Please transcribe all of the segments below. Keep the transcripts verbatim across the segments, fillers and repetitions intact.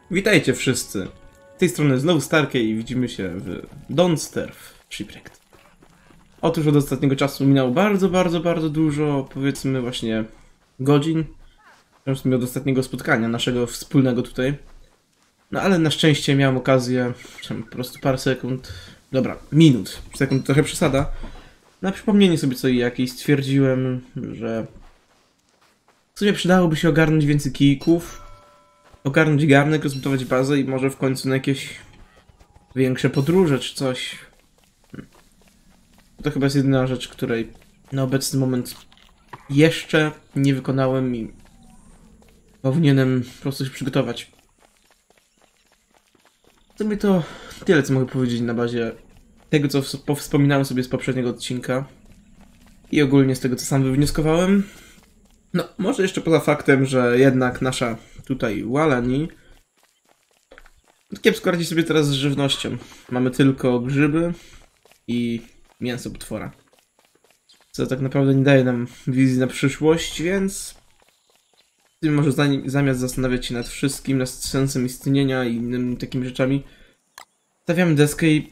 Witajcie wszyscy. Z tej strony znowu Starkey i widzimy się w Don't Starve Shipwrecked. Otóż od ostatniego czasu minęło bardzo, bardzo, bardzo dużo, powiedzmy właśnie godzin. W sumie od ostatniego spotkania naszego wspólnego tutaj. No ale na szczęście miałem okazję, po prostu parę sekund, dobra, minut, sekund trochę przesada, na przypomnienie sobie co i jak i stwierdziłem, że w sumie przydałoby się ogarnąć więcej kijków, ogarnąć garnek, rozbudować bazę i może w końcu na jakieś większe podróże czy coś. To chyba jest jedyna rzecz, której na obecny moment jeszcze nie wykonałem i powinienem po prostu się przygotować. W sumie to tyle, co mogę powiedzieć na bazie tego, co powspominałem sobie z poprzedniego odcinka i ogólnie z tego, co sam wywnioskowałem. No, może jeszcze poza faktem, że jednak nasza tutaj Łalani kiepsko radzi sobie teraz z żywnością. Mamy tylko grzyby i mięso potwora. Co tak naprawdę nie daje nam wizji na przyszłość, więc może zamiast zastanawiać się nad wszystkim, nad sensem istnienia i innymi takimi rzeczami, stawiamy deskę i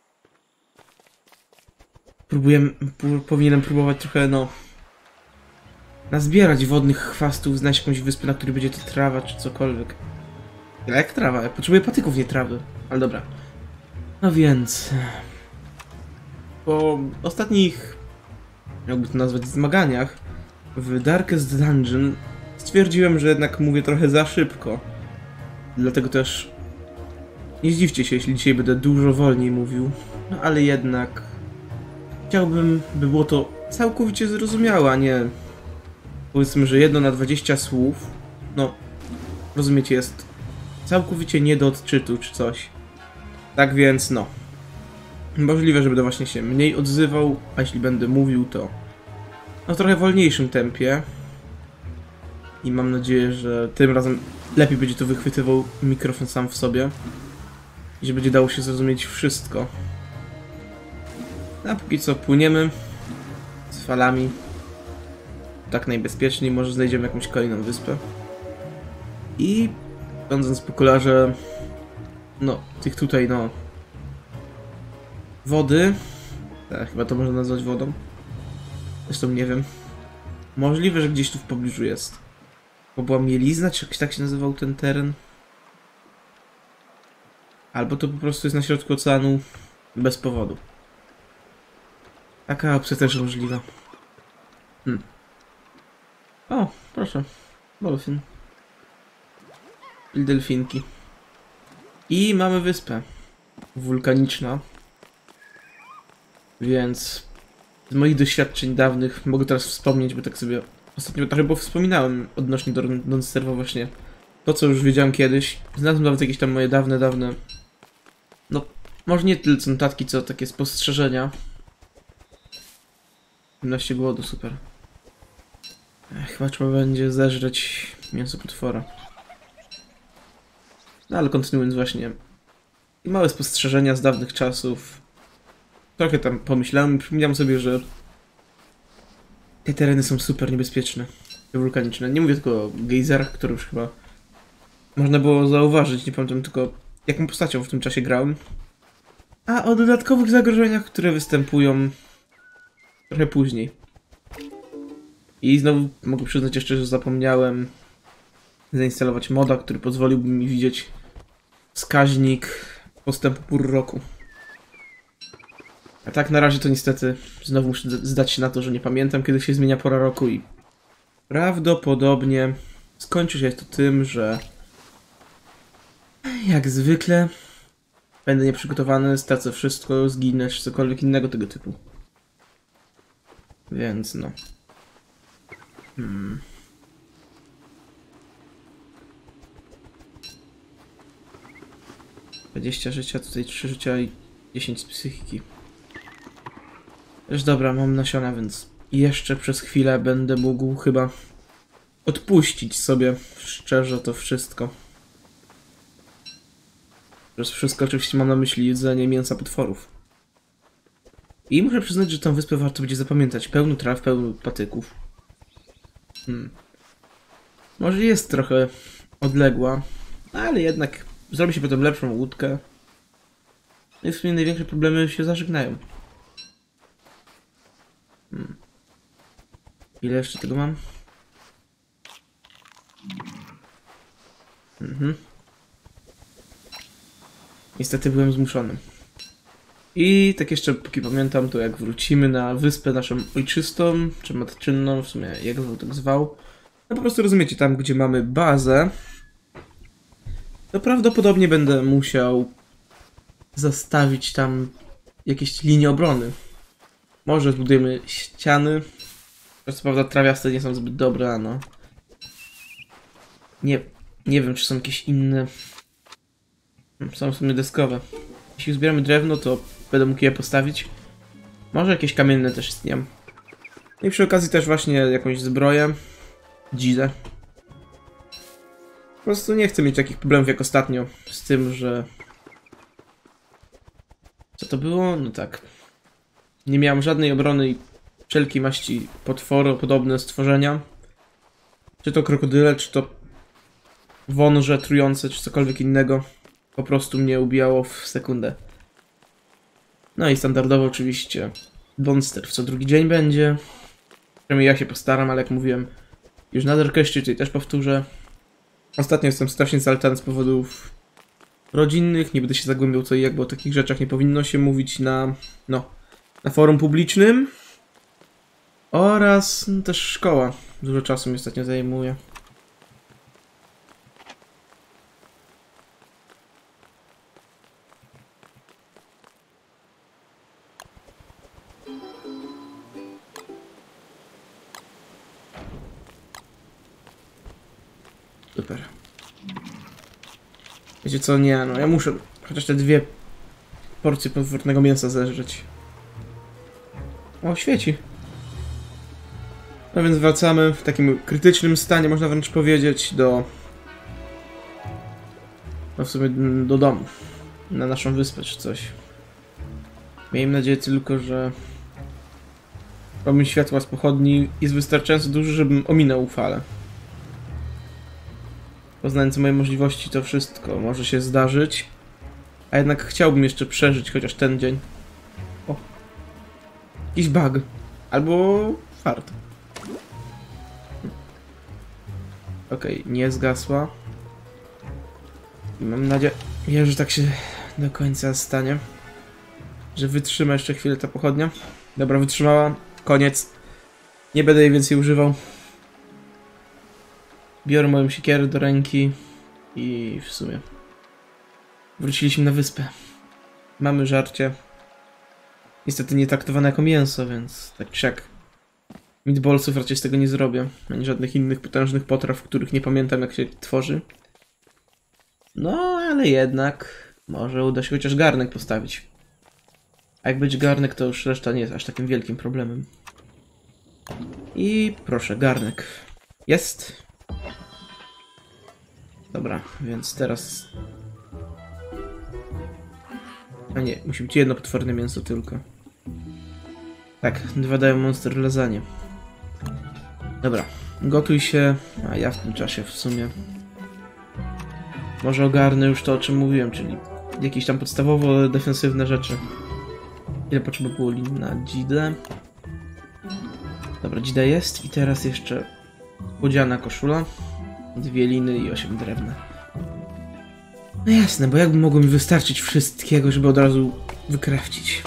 próbujemy, powinienem próbować trochę, no, nazbierać wodnych chwastów, znaleźć jakąś wyspę, na której będzie to trawa czy cokolwiek. A jak trawa? Ja potrzebuję patyków, nie trawy. Ale dobra. No więc... Po ostatnich, jakby to nazwać, zmaganiach w Darkest Dungeon stwierdziłem, że jednak mówię trochę za szybko. Dlatego też nie zdziwcie się, jeśli dzisiaj będę dużo wolniej mówił. No ale jednak chciałbym, by było to całkowicie zrozumiałe, a nie powiedzmy, że jedno na dwadzieścia słów. No, rozumiecie, jest całkowicie nie do odczytu czy coś. Tak więc no. Możliwe, że będę właśnie się mniej odzywał, a jeśli będę mówił, to no w trochę wolniejszym tempie. I mam nadzieję, że tym razem lepiej będzie to wychwytywał mikrofon sam w sobie. I że będzie dało się zrozumieć wszystko. A póki co płyniemy z falami. Tak najbezpieczniej, może znajdziemy jakąś kolejną wyspę. I sądząc po kolorze, no, tych tutaj, no, wody, tak, chyba to można nazwać wodą. Zresztą nie wiem. Możliwe, że gdzieś tu w pobliżu jest. Bo była mielizna, czy jakoś tak się nazywał ten teren. Albo to po prostu jest na środku oceanu bez powodu. Taka opcja też możliwa. Hmm. O, proszę. Dolfin. I delfinki. I mamy wyspę. Wulkaniczna. Więc z moich doświadczeń dawnych mogę teraz wspomnieć, bo tak sobie ostatnio trochę bo wspominałem odnośnie do Don't Starve'a właśnie. To, co już wiedziałem kiedyś. Znalazłem nawet jakieś tam moje dawne, dawne... No, może nie tyle co notatki, co takie spostrzeżenia. siedemnaście głodu, super. Ech, chyba trzeba będzie zeżreć mięso potwora. No ale kontynuując właśnie. I małe spostrzeżenia z dawnych czasów. Trochę tam pomyślałem i przypomniałem sobie, że te tereny są super niebezpieczne. Te wulkaniczne. Nie mówię tylko o gejzerach, które już chyba można było zauważyć. Nie pamiętam tylko jaką postacią w tym czasie grałem. A o dodatkowych zagrożeniach, które występują trochę później. I znowu mogę przyznać jeszcze, że zapomniałem zainstalować moda, który pozwoliłby mi widzieć wskaźnik postępu pór roku. A tak na razie to niestety znowu muszę zdać się na to, że nie pamiętam, kiedy się zmienia pora roku i prawdopodobnie skończy się to tym, że jak zwykle będę nieprzygotowany, stracę wszystko, zginę czy cokolwiek innego tego typu. Więc no. Hmm. dwadzieścia życia, tutaj trzy życia i dziesięć z psychiki. Już dobra, mam nasiona, więc jeszcze przez chwilę będę mógł chyba odpuścić sobie szczerze to wszystko. Przez wszystko oczywiście mam na myśli jedzenie mięsa potworów. I muszę przyznać, że tę wyspę warto będzie zapamiętać. Pełno traw, pełno patyków. Hmm. Może jest trochę odległa, Ale jednak zrobi się potem lepszą łódkę. No i w sumie największe problemy się zażegnają. Hmm. Ile jeszcze tego mam? Mhm. Niestety byłem zmuszony. I tak jeszcze, póki pamiętam, to jak wrócimy na wyspę naszą ojczystą, czy matczynną, w sumie jak zwał, tak zwał, no po prostu rozumiecie, tam gdzie mamy bazę, to prawdopodobnie będę musiał zastawić tam jakieś linie obrony. Może zbudujemy ściany, co prawda trawiaste nie są zbyt dobre, no. Nie, nie wiem, czy są jakieś inne. Są w sumie deskowe. Jeśli zbieramy drewno, to będę mógł je postawić. Może jakieś kamienne też istnieją. I przy okazji też właśnie jakąś zbroję. Dzidę. Po prostu nie chcę mieć takich problemów jak ostatnio z tym, że... Co to było? No tak. Nie miałem żadnej obrony i wszelkiej maści potwory, podobne stworzenia. Czy to krokodyle, czy to wąże trujące, czy cokolwiek innego. Po prostu mnie ubijało w sekundę. No i standardowo oczywiście Monster w co drugi dzień będzie. Przynajmniej ja się postaram, ale jak mówiłem, już na Darkeście tutaj też powtórzę. Ostatnio jestem strasznie zaleczany z powodów rodzinnych, nie będę się zagłębiał co i jak, bo o takich rzeczach nie powinno się mówić na, no, na forum publicznym. Oraz no, też szkoła. Dużo czasu mi ostatnio zajmuje. Super. Wiecie co, nie, no ja muszę chociaż te dwie porcje podwórnego mięsa zeżreć. O, świeci. No więc wracamy w takim krytycznym stanie, można wręcz powiedzieć, do... No w sumie do domu. Na naszą wyspę czy coś. Miejmy nadzieję tylko, że... promień światła z pochodni jest wystarczająco duży, żebym ominął falę. Poznając moje możliwości, to wszystko może się zdarzyć. A jednak chciałbym jeszcze przeżyć chociaż ten dzień. O. Jakiś bug. Albo fart. Okej, okay, nie zgasła. I mam nadzieję, że tak się do końca stanie. Że wytrzyma jeszcze chwilę ta pochodnia. Dobra, wytrzymała. Koniec. Nie będę jej więcej używał. Biorę moją siekierę do ręki i w sumie wróciliśmy na wyspę. Mamy żarcie. Niestety nie traktowane jako mięso, więc tak czy jak meatballsów raczej z tego nie zrobię. Ani żadnych innych potężnych potraw, których nie pamiętam jak się tworzy. No, ale jednak może uda się chociaż garnek postawić. A jak będzie garnek, to już reszta nie jest aż takim wielkim problemem. I proszę, garnek. Jest. Dobra, więc teraz... A nie, musi być jedno potworne mięso tylko. Tak, dwa dają monster lasagne. Dobra, gotuj się, a ja w tym czasie w sumie... Może ogarnę już to, o czym mówiłem, czyli jakieś tam podstawowo defensywne rzeczy. Ile potrzeba było lin na dzidę? Dobra, dzida jest i teraz jeszcze podziana koszula. Dwie liny i osiem drewna. No jasne, bo jakby mogło mi wystarczyć wszystkiego, żeby od razu wykrafcić.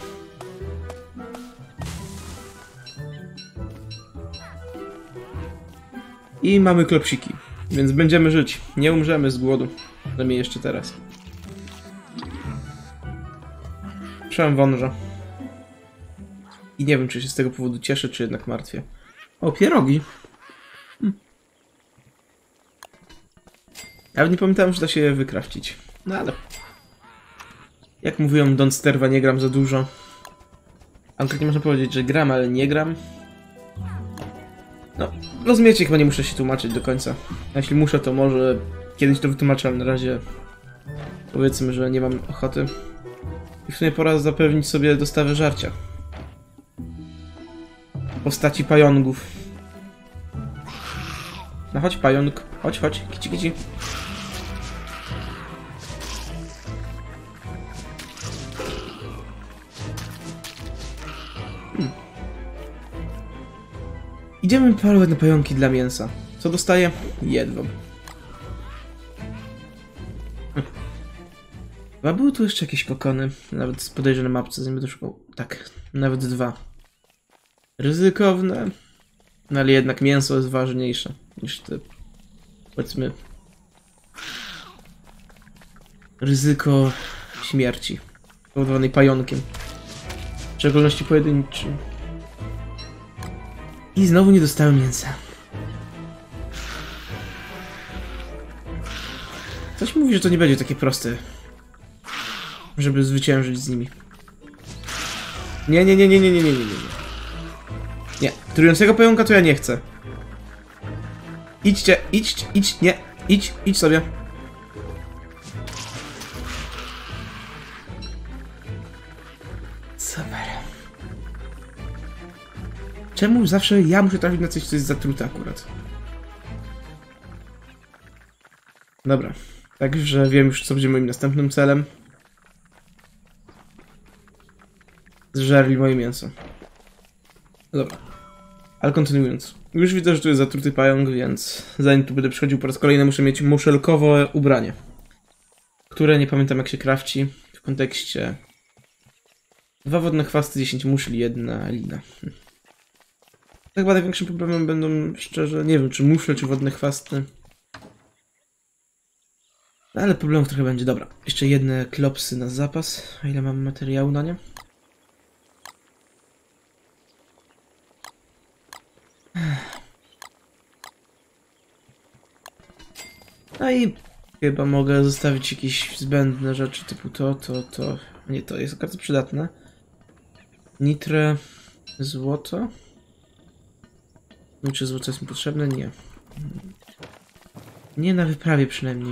I mamy klopsiki, więc będziemy żyć. Nie umrzemy z głodu. Przynajmniej jeszcze teraz. Słyszałem wąża. I nie wiem, czy się z tego powodu cieszę, czy jednak martwię. O, pierogi. Hm. Ja nie pamiętałem, że da się je wykrafcić. No ale... Jak mówiłem, Don't Sterwa nie gram za dużo. A konkretnie można powiedzieć, że gram, ale nie gram. No, rozumiecie, chyba nie muszę się tłumaczyć do końca. A jeśli muszę, to może kiedyś to wytłumaczę, ale na razie... Powiedzmy, że nie mam ochoty. I w sumie pora zapewnić sobie dostawę żarcia. W postaci pajągów. No chodź pająk, chodź, chodź, kici, kici. Idziemy polować na pająki dla mięsa. Co dostaję? Jedwab. Chyba były tu jeszcze jakieś kokony. Nawet podejrzane mapce, zanim będę szukał. Tak, nawet dwa. Ryzykowne. No ale jednak mięso jest ważniejsze niż te, powiedzmy, ryzyko śmierci spowodowanej pająkiem. W szczególności pojedynczym. I znowu nie dostałem mięsa. Coś mówi, że to nie będzie takie proste, żeby zwyciężyć z nimi. Nie, nie, nie, nie, nie, nie, nie, nie, nie. Nie, trującego pająka to ja nie chcę. Idźcie, idź, idź, nie, idź, idź sobie. Super. Czemu zawsze ja muszę trafić na coś, co jest zatrute akurat? Dobra, także wiem już, co będzie moim następnym celem. Zżerli moje mięso. Dobra. Ale kontynuując. Już widzę, że tu jest zatruty pająk, więc zanim tu będę przychodził po raz kolejny, muszę mieć muszelkowe ubranie. Które nie pamiętam, jak się krawci w kontekście... Dwa wodne chwasty, dziesięć muszli, jedna lina. Hm. Tak chyba największym problemem będą, szczerze, nie wiem, czy muszle, czy wodne chwasty. No, ale problemów trochę będzie. Dobra, jeszcze jedne klopsy na zapas. A ile mam materiału na nie? No i chyba mogę zostawić jakieś zbędne rzeczy typu to, to, to. Nie, to jest bardzo przydatne. Nitre, złoto. No, czy złoto jest mi potrzebne? Nie. Nie na wyprawie przynajmniej.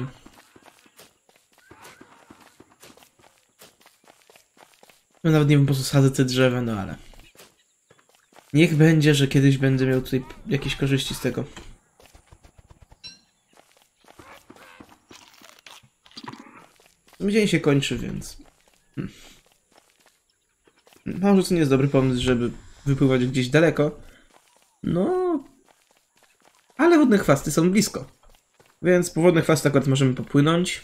No nawet nie wiem, po co sadzę te drzewa, no ale... Niech będzie, że kiedyś będę miał tutaj jakieś korzyści z tego. Dzień się kończy, więc... Hmm. Może to nie jest dobry pomysł, żeby wypływać gdzieś daleko. No... Ale wodne chwasty są blisko. Więc po wodne chwasty akurat możemy popłynąć.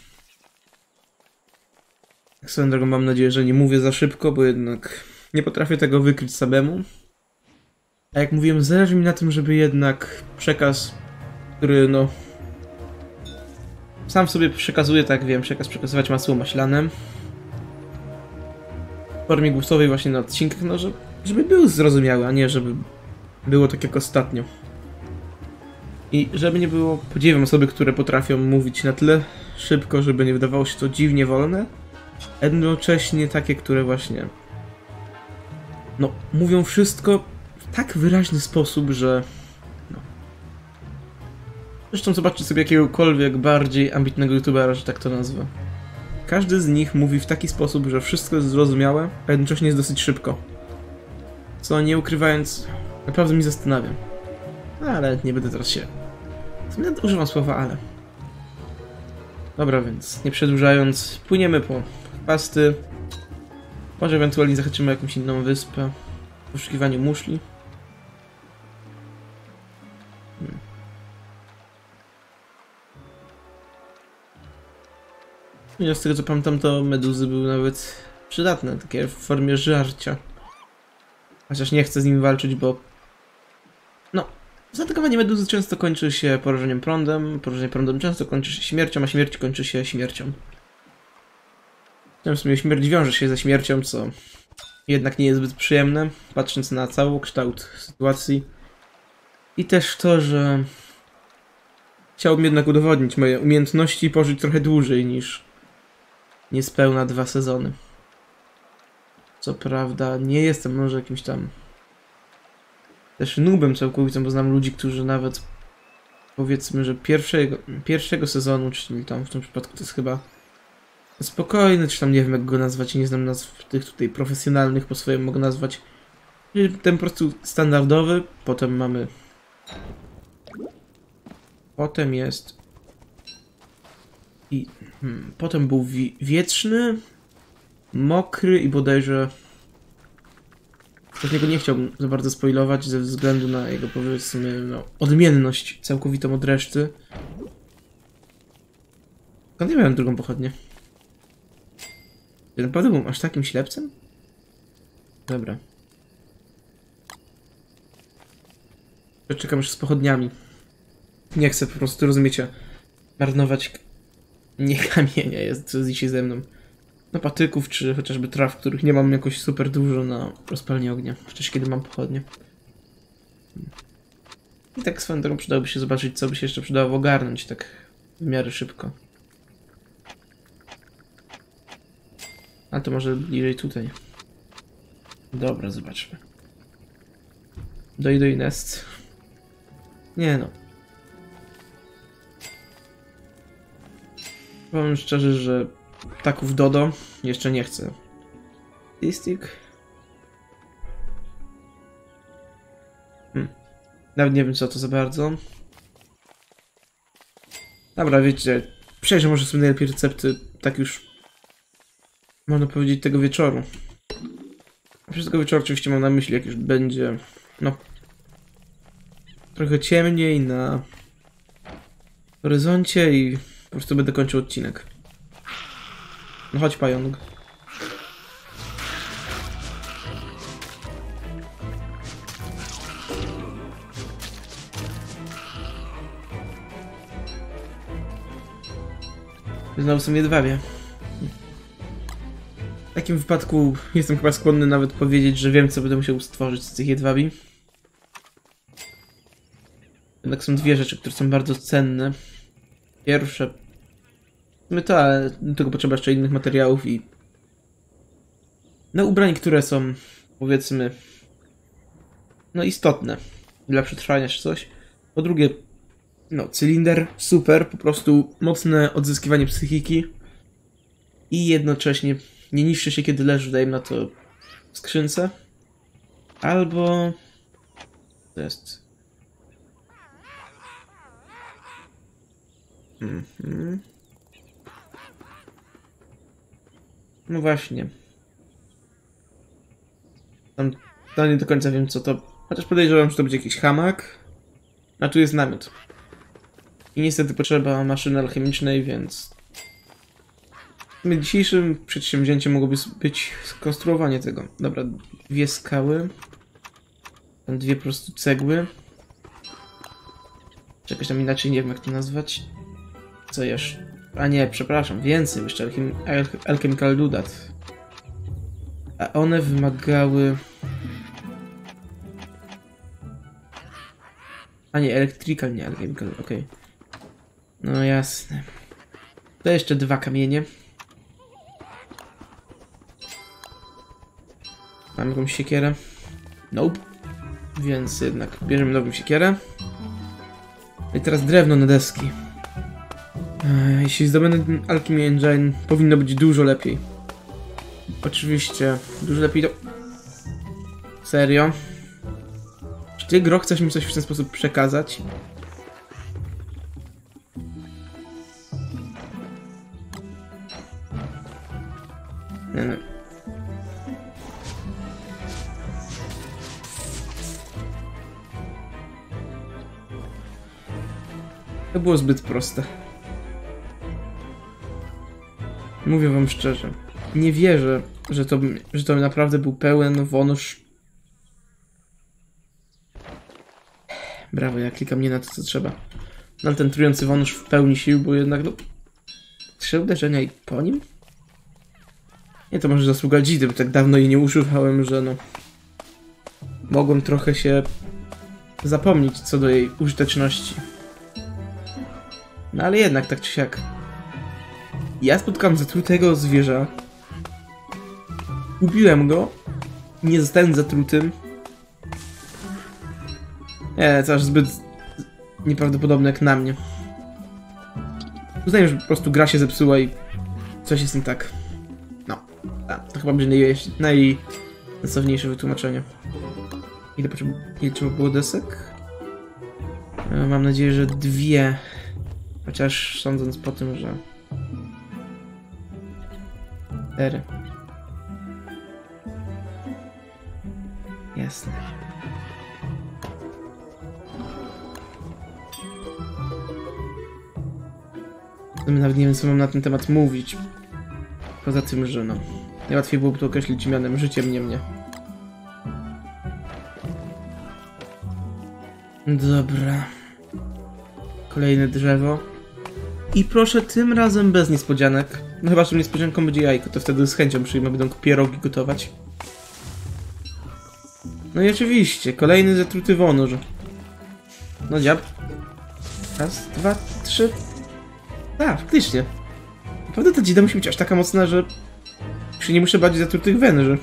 Tak swoją drogą mam nadzieję, że nie mówię za szybko, bo jednak nie potrafię tego wykryć samemu. A jak mówiłem, zależy mi na tym, żeby jednak przekaz, który no... Sam sobie przekazuję, tak wiem, przekaz przekazywać masło maślane. W formie głosowej właśnie na odcinkach, no że, żeby był zrozumiały, a nie żeby było tak jak ostatnio. I żeby nie było, podziwiam osoby, które potrafią mówić na tyle szybko, żeby nie wydawało się to dziwnie wolne. Jednocześnie takie, które właśnie... No, mówią wszystko w tak wyraźny sposób, że... No. Zresztą zobaczcie sobie jakiegokolwiek bardziej ambitnego youtubera, że tak to nazwę. Każdy z nich mówi w taki sposób, że wszystko jest zrozumiałe, a jednocześnie jest dosyć szybko. Co nie ukrywając, naprawdę mi zastanawia. No, ale nie będę teraz się... Używam słowa ale. Dobra, więc nie przedłużając, płyniemy po pasty. Może ewentualnie zahaczymy jakąś inną wyspę. W poszukiwaniu muszli. Hmm. I z tego co pamiętam, to meduzy były nawet przydatne, takie w formie żarcia. Chociaż nie chcę z nimi walczyć, bo... No, zaatakowanie meduzy często kończy się porażeniem prądem, porażenie prądem często kończy się śmiercią, a śmierć kończy się śmiercią. W sumie śmierć wiąże się ze śmiercią, co jednak nie jest zbyt przyjemne, patrząc na cały kształt sytuacji. I też to, że chciałbym jednak udowodnić moje umiejętności i pożyć trochę dłużej niż niespełna dwa sezony. Co prawda nie jestem może jakimś tam też nubem całkowitym, bo znam ludzi, którzy nawet powiedzmy, że pierwszego, pierwszego sezonu, czyli tam w tym przypadku to jest chyba spokojny, czy tam nie wiem jak go nazwać, nie znam nazw tych tutaj profesjonalnych, po swojemu mogę nazwać. Ten po prostu standardowy, potem mamy... Potem jest... I... Hmm, potem był wi wietrzny, mokry i bodajże... Właśnie go nie chciałbym za bardzo spoilować ze względu na jego, powiedzmy, no, odmienność całkowitą od reszty. Skąd ja miałem drugą pochodnię? Ja naprawdę byłem aż takim ślepcem? Dobra. Czekam już z pochodniami. Nie chcę po prostu, rozumiecie, marnować nie kamienia, jest co dzisiaj ze mną. No patyków, czy chociażby traw, których nie mam jakoś super dużo na rozpalnie ognia. Chociaż kiedy mam pochodnie. I tak swoją drogą przydałoby się zobaczyć, co by się jeszcze przydało ogarnąć tak w miarę szybko. A to może bliżej tutaj. Dobra, zobaczmy. Doj, nest. Nie no. Powiem szczerze, że ptaków dodo jeszcze nie chcę. Stick. Hmm. Nawet nie wiem co to za bardzo. Dobra, wiecie, przejrzę może sobie najlepiej recepty, tak już można powiedzieć tego wieczoru. Przez tego wieczoru oczywiście mam na myśli, jak już będzie, no, trochę ciemniej na horyzoncie i po prostu będę kończył odcinek. No chodź, pająk. Znowu są jedwabie. W takim wypadku jestem chyba skłonny nawet powiedzieć, że wiem, co będę musiał stworzyć z tych jedwabi. Jednak są dwie rzeczy, które są bardzo cenne. Pierwsze... No to, ale do tego potrzeba jeszcze innych materiałów i... No ubrań, które są, powiedzmy... No istotne. Dla przetrwania czy coś. Po drugie... No, cylinder, super, po prostu mocne odzyskiwanie psychiki. I jednocześnie nie niszczy się kiedy leży, dajmy na to w skrzynce. Albo... To jest... Mhm. No właśnie. Tam, tam nie do końca wiem co to... Chociaż podejrzewam, że to będzie jakiś hamak. A tu jest namiot. I niestety potrzeba maszyny alchemicznej, więc... Dzisiejszym przedsięwzięciem mogłoby być skonstruowanie tego. Dobra, dwie skały. Tam dwie po prostu cegły. Czy jakoś tam inaczej, nie wiem jak to nazwać. Co jeszcze? A nie, przepraszam, więcej jeszcze. Alchem Al Alchemical Dudat. A one wymagały... A nie, Electrical, nie Alchemical, okej. Okay. No jasne. To jeszcze dwa kamienie. Mam jakąś siekierę? Nope. Więc jednak bierzemy nową siekierę. I teraz drewno na deski. Jeśli zdobędę ten Alchemy Engine, powinno być dużo lepiej. Oczywiście, dużo lepiej to... Serio? Czy ty, Gro, chcesz mi coś w ten sposób przekazać? Nie, no. To było zbyt proste. Mówię wam szczerze. Nie wierzę, że to, że to naprawdę był pełen wąż. Brawo, ja klikam nie na to, co trzeba. No ten trujący wąż w pełni sił, bo jednak no... Trzy uderzenia i po nim? Nie, to może zasługa Dzidy, bo tak dawno jej nie używałem, że no... Mogłem trochę się... zapomnieć co do jej użyteczności. No ale jednak, tak czy siak. Ja spotkałem zatrutego zwierza. Ubiłem go. Nie zostałem zatrutym. Nie, to aż zbyt nieprawdopodobne jak na mnie. Uznaję, że po prostu gra się zepsuła i coś jest nie tak. No, a, to chyba będzie najsensowniejsze wytłumaczenie. Ile, ile trzeba było desek? Mam nadzieję, że dwie. Chociaż sądząc po tym, że... Cztery. Jasne. Nawet nie wiem, co mam na ten temat mówić. Poza tym, że no... Najłatwiej byłoby to określić mianem życiem nie mnie. Dobra. Kolejne drzewo. I proszę, tym razem bez niespodzianek. No chyba, że niespodzianką będzie jajko, to wtedy z chęcią przyjmę, będą pierogi gotować. No i oczywiście, kolejny zatruty wąż. No dziab. Raz, dwa, trzy. A, faktycznie. Naprawdę ta dzida musi być aż taka mocna, że... Już nie muszę bać zatrutych węży.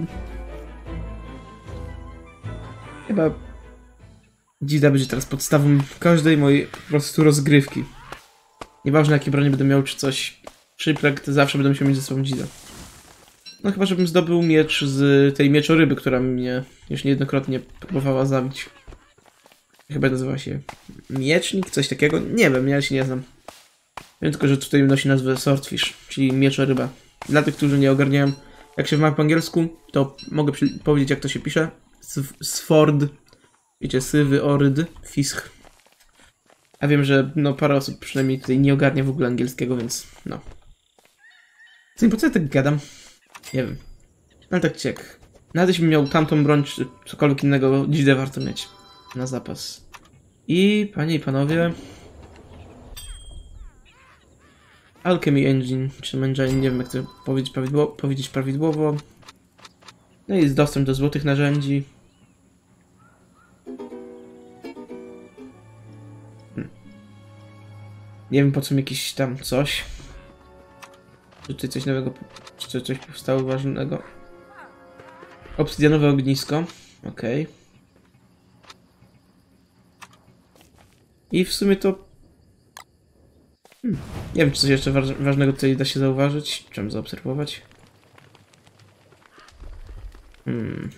Chyba... Dzida będzie teraz podstawą każdej mojej po prostu rozgrywki. Nieważne jakie bronie będę miał czy coś. Shipwreck, to zawsze będę musiał mieć ze sobą dzidę. No chyba, żebym zdobył miecz z tej mieczoryby, która mnie już niejednokrotnie próbowała zabić. Chyba nazywa się miecznik, coś takiego. Nie wiem, ja się nie znam. Wiem tylko, że tutaj nosi nazwę Swordfish, czyli mieczoryba. Dla tych, którzy nie ogarniają jak się wymawia po angielsku, to mogę powiedzieć jak to się pisze. Sword, wiecie, sywy, oryd, fisk. A wiem, że no parę osób przynajmniej tutaj nie ogarnia w ogóle angielskiego, więc no. Co, po co ja tak gadam? Nie wiem. Ale tak ciek. Nawet jeśli miał tamtą broń, czy cokolwiek innego, dzidę warto mieć. Na zapas. I panie i panowie... Alchemy Engine, czy Engine, nie wiem jak to powiedzieć prawidłowo. Powiedzieć prawidłowo. No i jest dostęp do złotych narzędzi. Hmm. Nie wiem po co mi jakiś tam coś. Czy tutaj coś nowego, czy coś powstało ważnego. Obsydianowe ognisko. Okej. Okay. I w sumie to... Hmm. Nie wiem, czy coś jeszcze waż ważnego tutaj da się zauważyć. Czym zaobserwować. Hmm.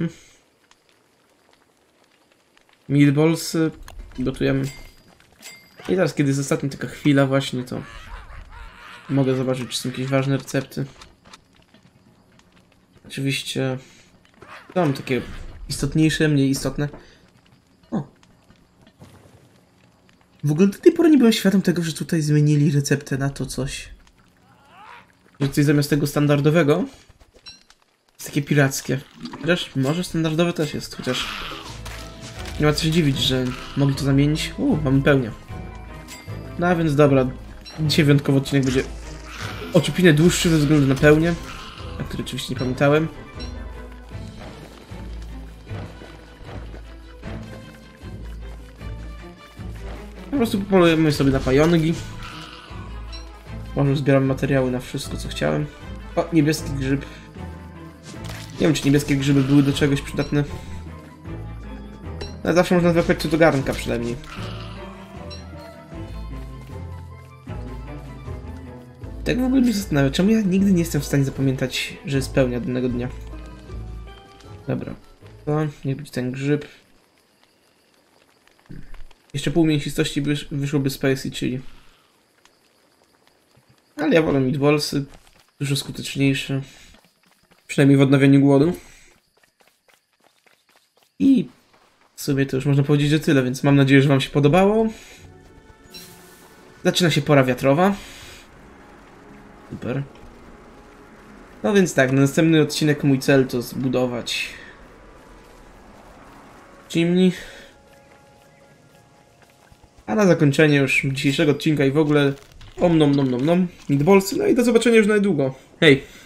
Meatballsy gotujemy. I teraz, kiedy jest ostatnia taka chwila właśnie, to mogę zobaczyć, czy są jakieś ważne recepty. Oczywiście są takie istotniejsze, mniej istotne. O. W ogóle do tej pory nie byłem świadom tego, że tutaj zmienili receptę na to coś. Że tutaj zamiast tego standardowego jest takie pirackie. Chociaż może standardowe też jest, chociaż nie ma co się dziwić, że mogli to zamienić. Uuu, mamy pełnię. No a więc dobra, dzisiaj wyjątkowo odcinek będzie odrobinę dłuższy ze względu na pełnię, o której oczywiście nie pamiętałem. Po prostu polujemy sobie na pająki. Może zbieram materiały na wszystko, co chciałem. O, niebieski grzyb. Nie wiem, czy niebieskie grzyby były do czegoś przydatne. Ale zawsze można złapać do garnka przynajmniej. Tak w ogóle mnie zastanawia, czemu ja nigdy nie jestem w stanie zapamiętać, że spełnia danego dnia. Dobra. To niech być ten grzyb. Jeszcze pół mięsistości wysz wyszłoby spicy chili. Ale ja wolę meatballsy. Dużo skuteczniejsze. Przynajmniej w odnawianiu głodu. I w sumie to już można powiedzieć, że tyle, więc mam nadzieję, że wam się podobało. Zaczyna się pora wiatrowa. Super. No więc tak, na następny odcinek mój cel to zbudować chimney. A na zakończenie już dzisiejszego odcinka i w ogóle om nom nom nom nom meatballsy, no i do zobaczenia już na niedługo. Hej!